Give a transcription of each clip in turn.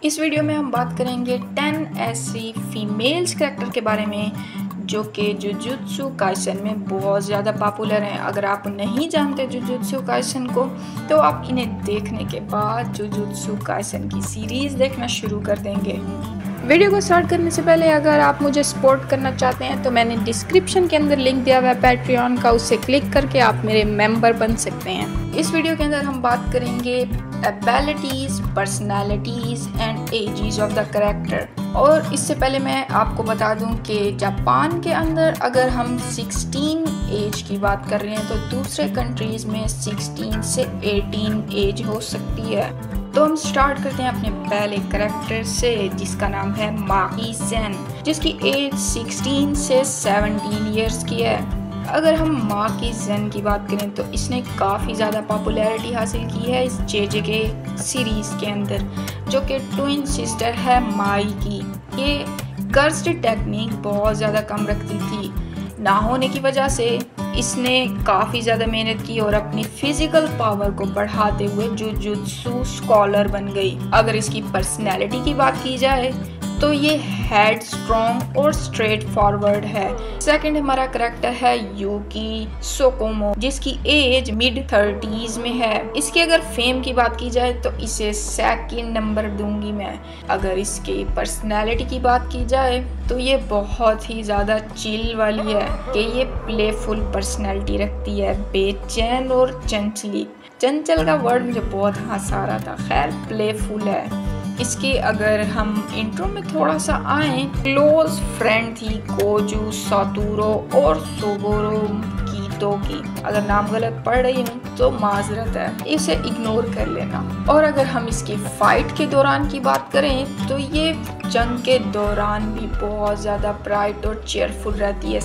इस वीडियो में हम बात करेंगे 10 ऐसी फीमेल्स कैरेक्टर के बारे में जो कि जुजुत्सु काइसन में बहुत ज़्यादा पॉपुलर हैं। अगर आप नहीं जानते जुजुत्सु काइसन को तो आप इन्हें देखने के बाद जुजुत्सु काइसन की सीरीज़ देखना शुरू कर देंगे। वीडियो को स्टार्ट करने से पहले अगर आप मुझे सपोर्ट करना चाहते हैं तो मैंने डिस्क्रिप्शन के अंदर लिंक दिया हुआ है पैट्रियन का, उससे क्लिक करके आप मेरे मेंबर बन सकते हैं। इस वीडियो के अंदर हम बात करेंगे abilities, personalities and ages of the character. और इससे पहले मैं आपको बता दूं कि जापान के अंदर अगर हम 16 एज की बात कर रहे हैं तो दूसरे कंट्रीज़ में 16 से 18 एज हो सकती है। तो हम स्टार्ट करते हैं अपने पहले कैरेक्टर से जिसका नाम है माकी सेन, जिसकी एज 16 से 17 इयर्स की है। अगर हम माकी सेन की बात करें तो इसने काफ़ी ज़्यादा पॉपुलैरिटी हासिल की है इस जेजे के सीरीज़ के अंदर, जो कि ट्विन सिस्टर है माई की। ये कर्स्ड टेक्निक बहुत ज़्यादा कम रखती थी, ना होने की वजह से इसने काफ़ी ज़्यादा मेहनत की और अपनी फिजिकल पावर को बढ़ाते हुए जुजुत्सु स्कॉलर बन गई। अगर इसकी पर्सनैलिटी की बात की जाए तो ये हेड स्ट्रॉन्ग और स्ट्रेट फॉरवर्ड है। सेकंड हमारा करेक्टर है यूकी सोकोमो, जिसकी एज मिड 30s में है। इसकी अगर फेम की बात की जाए तो इसे सेकंड नंबर दूंगी मैं। अगर इसकी पर्सनैलिटी की बात की जाए तो ये बहुत ही ज़्यादा चिल वाली है कि ये प्लेफुल पर्सनैलिटी रखती है, बेचैन और चंचल का वर्ड मुझे बहुत हंसा रहा था। खैर, प्लेफुल है। इसकी अगर हम इंट्रो में थोड़ा सा आए, क्लोज फ्रेंड थी कोजू सातुरो और सोगोरो कीतो की। अगर नाम गलत पढ़ रही हूँ तो माजरत है, इसे इग्नोर कर लेना। और अगर हम इसकी फाइट के दौरान की बात करें तो ये जंग के दौरान भी बहुत ज़्यादा ब्राइट और चेयरफुल रहती है।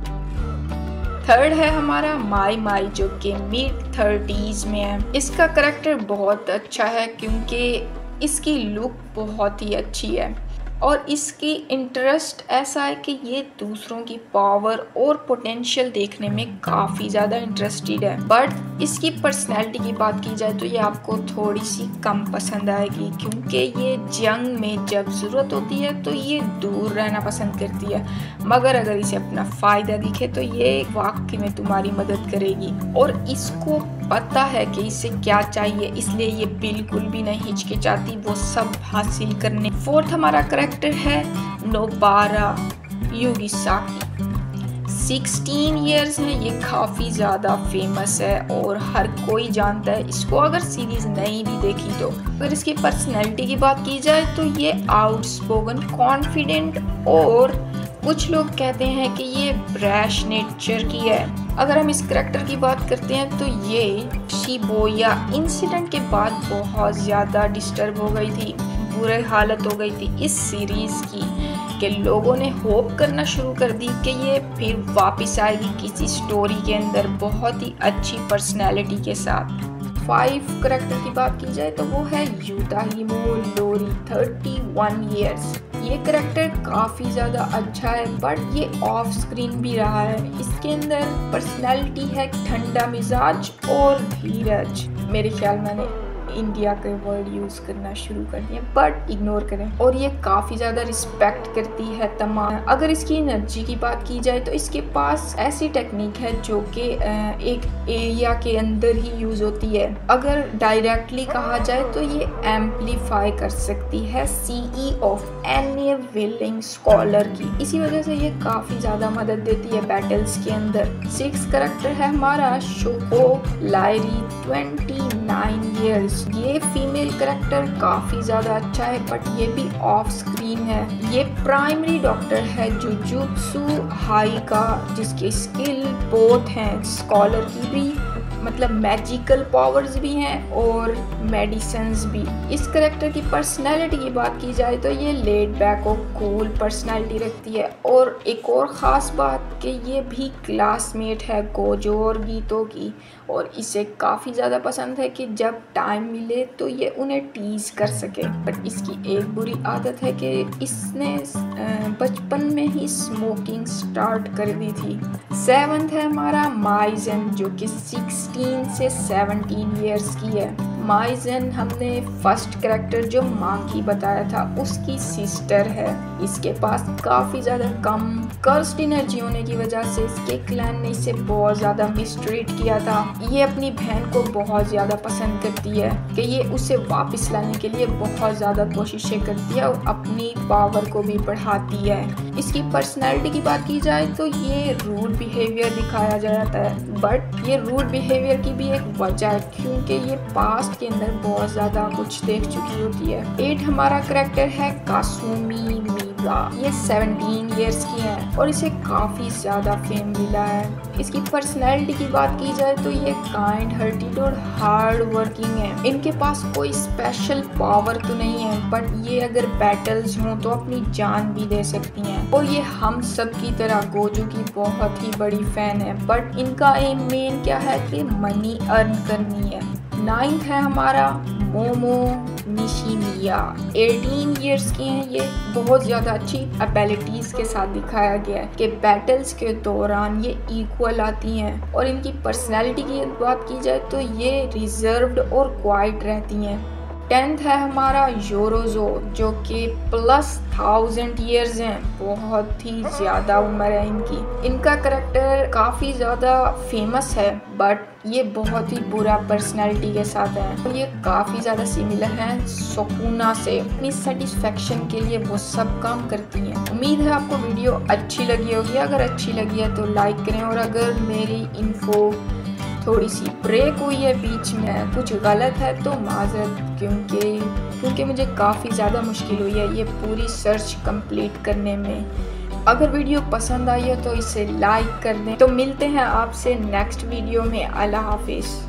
थर्ड है हमारा माई, जो कि मिड 30s में है। इसका करेक्टर बहुत अच्छा है क्योंकि इसकी लुक बहुत ही अच्छी है और इसकी इंटरेस्ट ऐसा है कि ये दूसरों की पावर और पोटेंशियल देखने में काफ़ी ज़्यादा इंटरेस्टेड है। बट इसकी पर्सनैलिटी की बात की जाए तो ये आपको थोड़ी सी कम पसंद आएगी क्योंकि ये जंग में जब ज़रूरत होती है तो ये दूर रहना पसंद करती है, मगर अगर इसे अपना फ़ायदा दिखे तो ये वाकई में तुम्हारी मदद करेगी। और इसको पता है कि इसे क्या चाहिए, इसलिए ये बिल्कुल भी नहीं हिचकिचाती वो सब हासिल करने। फोर्थ हमारा करेक्टर है नोबारा युगिसाकी। 16 इयर्स है, ये काफ़ी ज़्यादा फेमस है और हर कोई जानता है इसको अगर सीरीज़ नहीं भी देखी तो। अगर इसकी पर्सनैलिटी की बात की जाए तो ये आउटस्पोकन, कॉन्फिडेंट और कुछ लोग कहते हैं कि ये ब्रैश नेचर की है। अगर हम इस करैक्टर की बात करते हैं तो ये शिबोया इंसिडेंट के बाद बहुत ज़्यादा डिस्टर्ब हो गई थी, बुरी हालत हो गई थी इस सीरीज़ की कि लोगों ने होप करना शुरू कर दी कि ये फिर वापस आएगी किसी स्टोरी के अंदर बहुत ही अच्छी पर्सनैलिटी के साथ। 5 करैक्टर की बात की जाए तो वो है यूताहिमो लोरी, 31 इयर्स। ये करैक्टर काफ़ी ज़्यादा अच्छा है बट ये ऑफ स्क्रीन भी रहा है। इसके अंदर पर्सनैलिटी है ठंडा मिजाज और धीरज। मेरे ख्याल मैंने इंडिया के वर्ड यूज़ करना शुरू कर दिए बट इग्नोर करें। और ये काफ़ी ज़्यादा रिस्पेक्ट करती है तमाम। अगर इसकी एनर्जी की बात की जाए तो इसके पास ऐसी टेक्निक है जो कि एक एरिया के अंदर ही यूज़ होती है। अगर डायरेक्टली कहा जाए तो ये एम्पलीफाई कर सकती है CE of any willing scholar की। इसी वजह से ये काफ़ी ज़्यादा मदद देती है बैटल्स के अंदर। 6 करैक्टर है हमारा शोको लाइरी, 29 इयर्स। ये फीमेल करैक्टर काफ़ी ज़्यादा अच्छा है बट ये भी ऑफ स्क्रीन है। ये प्राइमरी डॉक्टर है जुजुत्सु हाई का, जिसके स्किल बोथ हैं, स्कॉलर की भी मतलब मैजिकल पावर्स भी हैं और मेडिसिन्स भी। इस करैक्टर की पर्सनैलिटी की बात की जाए तो ये लेड बैक और कूल पर्सनैलिटी रखती है। और एक और ख़ास बात कि ये भी क्लासमेट है गोजो और गीतो की और इसे काफ़ी ज़्यादा पसंद है कि जब टाइम मिले तो ये उन्हें टीज़ कर सके। बट इसकी एक बुरी आदत है कि इसने बचपन में ही स्मोकिंग स्टार्ट कर दी थी। 7th है हमारा माइजन, जो कि 16 से 17 इयर्स की है। माइजन हमने फर्स्ट कैरेक्टर जो मांकी बताया था उसकी सिस्टर है। इसके पास काफ़ी ज़्यादा कम कर्स्ड एनर्जी होने की वजह से इसके क्लैन ने इसे बहुत ज़्यादा मिसट्रीट किया था। ये अपनी बहन को बहुत ज़्यादा पसंद करती है कि ये उसे वापस लाने के लिए बहुत ज़्यादा कोशिशें करती है और अपनी पावर को भी बढ़ाती है। इसकी पर्सनैलिटी की बात की जाए तो ये रूड बिहेवियर दिखाया जाता है, बट ये रूड बिहेवियर की भी एक वजह है क्योंकि ये पास्ट के अंदर बहुत ज़्यादा कुछ देख चुकी होती है। 8 हमारा कैरेक्टर है कासुमी मिगा। ये 17 इयर्स की है और इसे काफ़ी ज़्यादा फेम मिला है। इसकी पर्सनैलिटी की बात की जाए तो ये काइंड हार्टेड और हार्ड वर्किंग है। इनके पास कोई स्पेशल पावर तो नहीं है, बट ये अगर बैटल्स हों तो अपनी जान भी दे सकती हैं। और ये हम सब की तरह गोजू की बहुत ही बड़ी फैन है, बट इनका एम मेन क्या है कि मनी अर्न करनी है। 9th है हमारा मोमो निशिमिया। 18 इयर्स की हैं ये। बहुत ज़्यादा अच्छी एबिलिटीज़ के साथ दिखाया गया है कि बैटल्स के दौरान ये इक्वल आती हैं। और इनकी पर्सनैलिटी की बात की जाए तो ये रिजर्व्ड और क्वाइट रहती हैं। 10th है हमारा योरोजो जो कि +1000 इयर्स हैं। बहुत ही ज़्यादा उम्र है इनकी। इनका करैक्टर काफ़ी ज़्यादा फेमस है, बट ये बहुत ही बुरा पर्सनैलिटी के साथ है। ये काफ़ी ज़्यादा सिमिलर हैं सुकुना से। अपनी सेटिस्फेक्शन के लिए वो सब काम करती हैं। उम्मीद है आपको वीडियो अच्छी लगी होगी। अगर अच्छी लगी है तो लाइक करें, और अगर मेरी इन्फो थोड़ी सी ब्रेक हुई है, बीच में कुछ गलत है तो माजरत, क्योंकि मुझे काफ़ी ज़्यादा मुश्किल हुई है ये पूरी सर्च कंप्लीट करने में। अगर वीडियो पसंद आई है तो इसे लाइक कर दें। तो मिलते हैं आपसे नेक्स्ट वीडियो में। अल्लाह हाफिज़।